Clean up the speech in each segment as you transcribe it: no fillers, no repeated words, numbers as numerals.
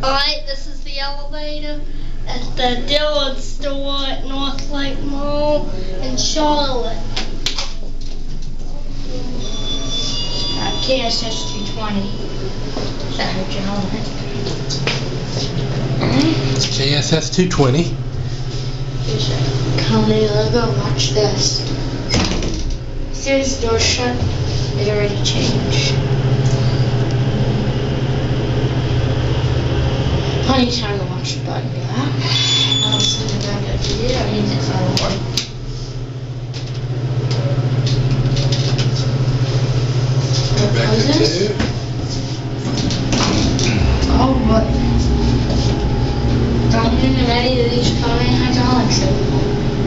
Alright, this is the elevator at the Dillards store at NorthLake Mall in Charlotte. KSS 220. Is that her general? KSS 220. Kone, let's go watch this. See this door shut? It already changed. Plenty of time to watch the button do that. I don't see the back of the video. I need to try to work. Back to 2. Oh, what? Don't even any of these Kone hydraulics anymore.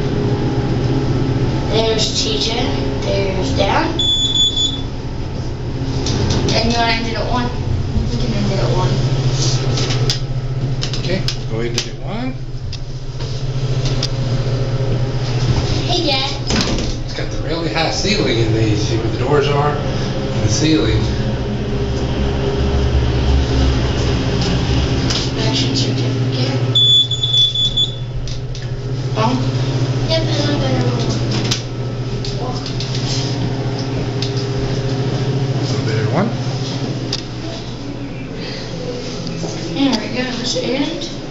There's TJ. There's down. And you want to end it at 1? We can end it at 1. Okay, go ahead and do 1. Hey, Dad. It's got the really high ceiling in these. See where the doors are? The ceiling. Inspection certificate. Oh? Yep, and I'm gonna walk. Elevator 1. There we go, that's the end.